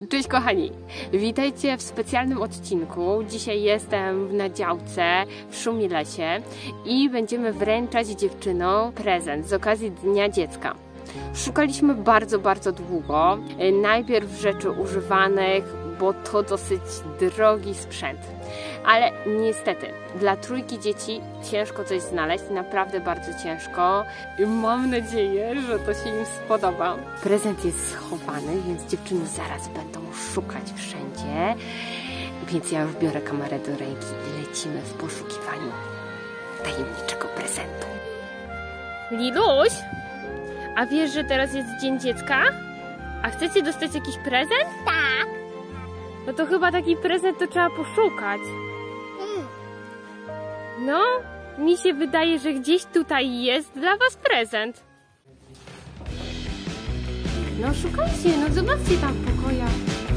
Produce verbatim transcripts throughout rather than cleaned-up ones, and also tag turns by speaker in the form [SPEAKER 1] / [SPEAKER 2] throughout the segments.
[SPEAKER 1] Cześć kochani, witajcie w specjalnym odcinku. Dzisiaj jestem na działce w Szumilesie i będziemy wręczać dziewczynom prezent z okazji Dnia Dziecka. Szukaliśmy bardzo, bardzo długo. Najpierw rzeczy używanych, bo to dosyć drogi sprzęt. Ale niestety, dla trójki dzieci ciężko coś znaleźć, naprawdę bardzo ciężko. I mam nadzieję, że to się im spodoba. Prezent jest schowany, więc dziewczyny zaraz będą szukać wszędzie. Więc ja już biorę kamerę do ręki i lecimy w poszukiwaniu tajemniczego prezentu. Liluś, a wiesz, że teraz jest Dzień Dziecka? A chcecie dostać jakiś prezent?
[SPEAKER 2] Tak.
[SPEAKER 1] No to chyba taki prezent to trzeba poszukać.
[SPEAKER 2] Hmm.
[SPEAKER 1] No, mi się wydaje, że gdzieś tutaj jest dla was prezent. No szukajcie, no zobaczcie tam w pokojach.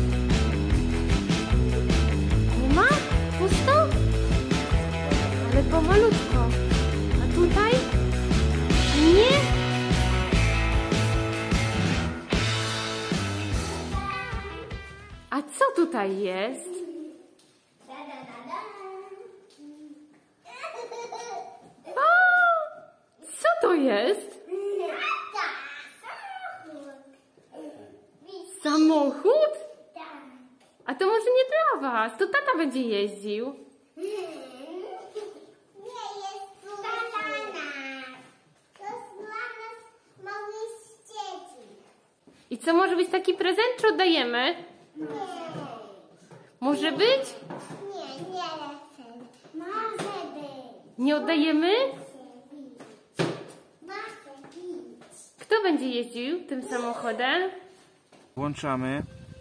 [SPEAKER 1] Nie ma? Pusto? Ale pomalutko. A tutaj? Nie? A co tutaj jest? O, co to jest? Samochód? A to może nie dla was, to tata będzie jeździł.
[SPEAKER 2] Nie jest tu dla nas. To jest dla nas małych dzieci.
[SPEAKER 1] I co, może być taki prezent, czy oddajemy?
[SPEAKER 2] Nie.
[SPEAKER 1] Może być?
[SPEAKER 2] Nie, nie lecę. Może być.
[SPEAKER 1] Nie oddajemy?
[SPEAKER 2] Może być.
[SPEAKER 1] Kto będzie jeździł tym samochodem?
[SPEAKER 3] Włączamy.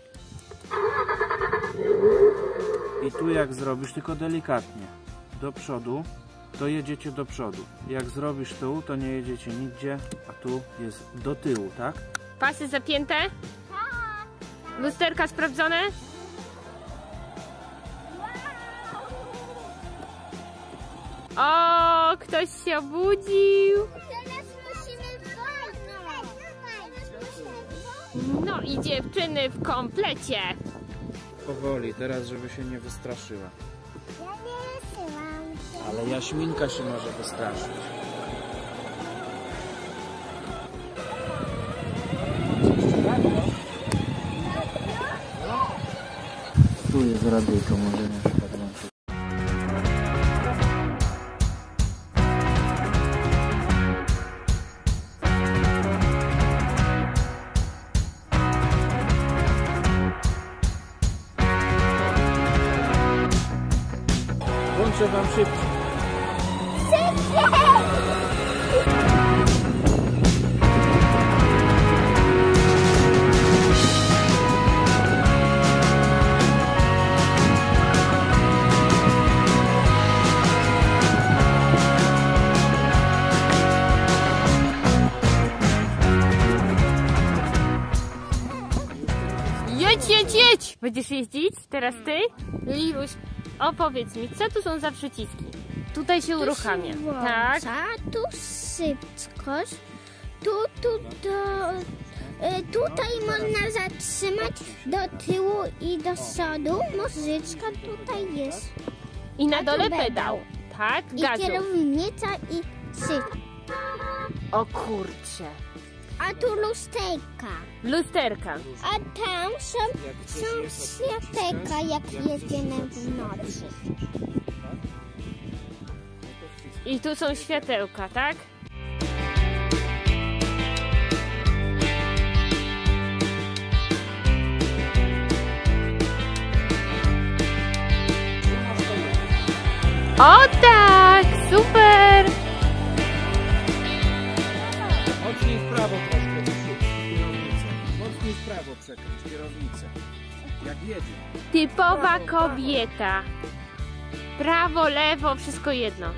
[SPEAKER 3] I tu jak zrobisz, tylko delikatnie, do przodu, to jedziecie do przodu. Jak zrobisz tu, to nie jedziecie nigdzie, a tu jest do tyłu, tak?
[SPEAKER 1] Pasy zapięte? Lusterka sprawdzone? O, ktoś się obudził.
[SPEAKER 2] Teraz musimy wolno. Teraz musimy wolno.
[SPEAKER 1] No i dziewczyny w komplecie.
[SPEAKER 3] Powoli, teraz żeby się nie wystraszyła.
[SPEAKER 2] Ja nie wysyłam się.
[SPEAKER 3] Ale Jaśminka się może wystraszyć. Tu jest radyjko, może nie podłączyć. Włączę wam szybciej.
[SPEAKER 1] Jedź, jedź, jedź! Będziesz jeździć? Teraz ty? Liluś, opowiedz mi, co tu są za przyciski? Tutaj się uruchamia. Tak.
[SPEAKER 2] Tu szybkość. Tu, tu, do, y, tutaj można zatrzymać do tyłu i do przodu. Muzyczka tutaj jest.
[SPEAKER 1] I na
[SPEAKER 2] A tu
[SPEAKER 1] dole
[SPEAKER 2] pedał.
[SPEAKER 1] pedał. Tak,
[SPEAKER 2] I
[SPEAKER 1] gazu.
[SPEAKER 2] kierownica i syk.
[SPEAKER 1] O kurcze.
[SPEAKER 2] A tu lusterka.
[SPEAKER 1] Lusterka.
[SPEAKER 2] A tam są, są światełka, jak jedziemy w nocy.
[SPEAKER 1] I tu są światełka, tak? O tak! Super!
[SPEAKER 3] Mocniej w prawo troszkę, kierownicę. Mocniej w prawo przekręć kierownicę. Jak jedzie.
[SPEAKER 1] Typowa kobieta. Prawo, lewo, wszystko jedno.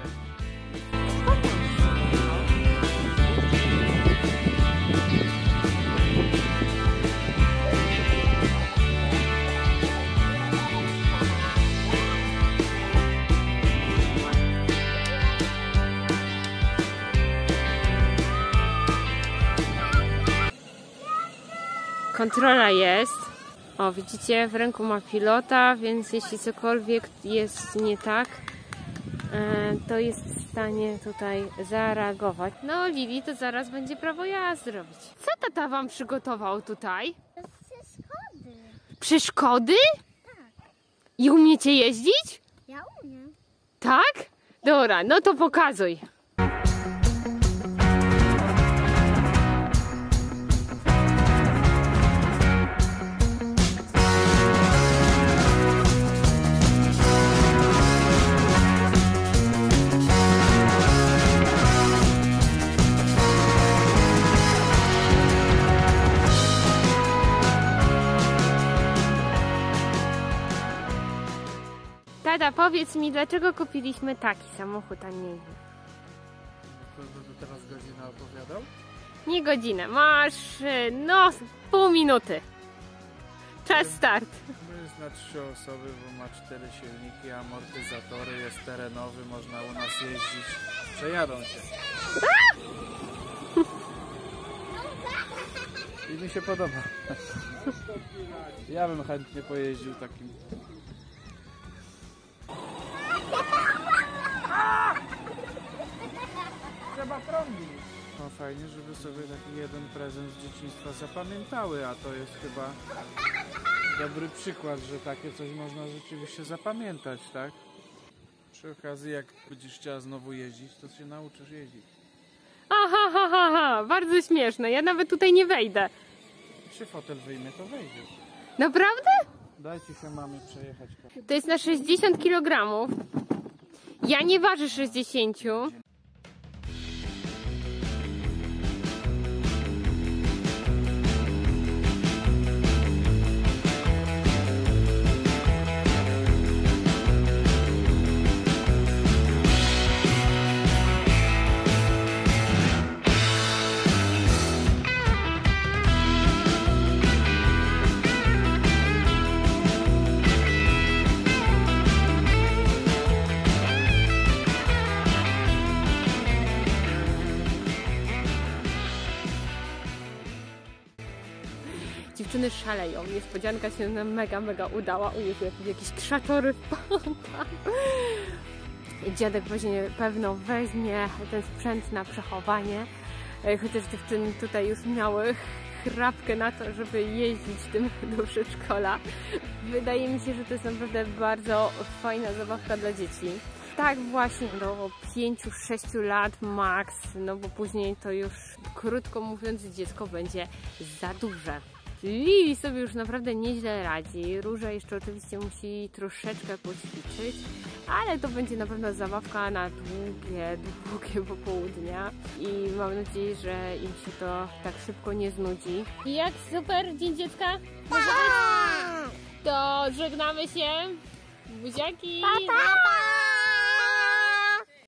[SPEAKER 1] Kontrola jest. O, widzicie, w ręku ma pilota, więc jeśli cokolwiek jest nie tak, to jest w stanie tutaj zareagować. No, Lili to zaraz będzie prawo jazdy robić. Co tata wam przygotował tutaj?
[SPEAKER 2] Przeszkody.
[SPEAKER 1] Przeszkody?
[SPEAKER 2] Tak.
[SPEAKER 1] I umiecie jeździć?
[SPEAKER 2] Ja umiem.
[SPEAKER 1] Tak? Dobra, no to pokazuj. Tata, powiedz mi, dlaczego kupiliśmy taki samochód, a nie inny?
[SPEAKER 3] To, to, to teraz godzina opowiadał?
[SPEAKER 1] Nie godzinę, masz no pół minuty. Czas start.
[SPEAKER 3] To jest na trzy osoby, bo ma cztery silniki, amortyzatory, jest terenowy, można u nas jeździć. Przejadą się. I mi się podoba. Ja bym chętnie pojeździł takim. Trzeba trąbić. No fajnie, żeby sobie taki jeden prezent z dzieciństwa zapamiętały, a to jest chyba dobry przykład, że takie coś można rzeczywiście zapamiętać, tak? Przy okazji, jak będziesz chciała znowu jeździć, to się nauczysz jeździć.
[SPEAKER 1] Aha, ha, ha, ha, bardzo śmieszne, ja nawet tutaj nie wejdę.
[SPEAKER 3] Jak się fotel wyjmie, to wejdziesz.
[SPEAKER 1] Naprawdę?
[SPEAKER 3] Dajcie się mamie przejechać.
[SPEAKER 1] To jest na sześćdziesiąt kilogramów. Ja nie ważę sześćdziesiąt. Dziewczyny szaleją. Niespodzianka się nam mega, mega udała. U Jezu, jakieś krzaczory wpadł. Dziadek właśnie pewno weźmie ten sprzęt na przechowanie. Chociaż dziewczyny tutaj już miały chrapkę na to, żeby jeździć tym do przedszkola. Wydaje mi się, że to jest naprawdę bardzo fajna zabawka dla dzieci. Tak właśnie do pięciu sześciu lat max, no bo później to już, krótko mówiąc, dziecko będzie za duże. Lili sobie już naprawdę nieźle radzi. Róża jeszcze oczywiście musi troszeczkę poćwiczyć, ale to będzie na pewno zabawka na długie, długie popołudnia i mam nadzieję, że im się to tak szybko nie znudzi. I jak super Dzień Dziecka? Może być? To żegnamy się. Buziaki! Pa, pa, pa.